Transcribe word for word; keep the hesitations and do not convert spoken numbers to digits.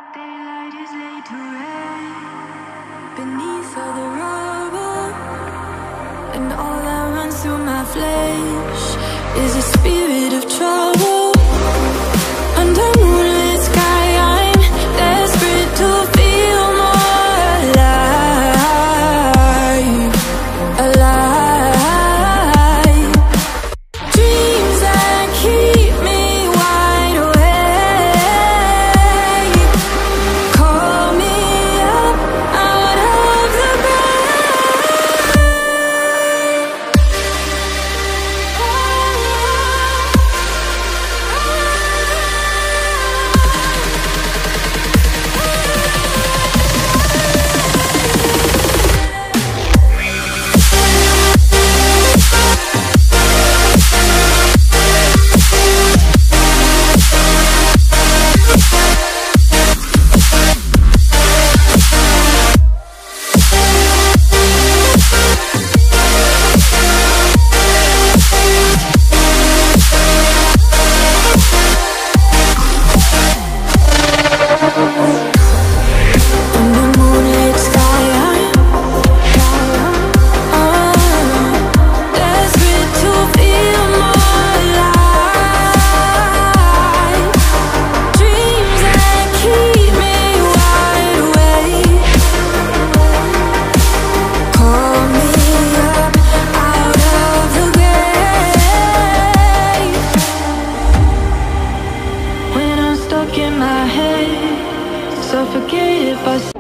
Daylight is laid to rest beneath all the rubble, and all that runs through my flesh is a spirit of trouble. Under moonlit sky, I'm desperate to feel more alive, alive. Dreams that keep me wide awake, call me up out of the in my head, suffocate if I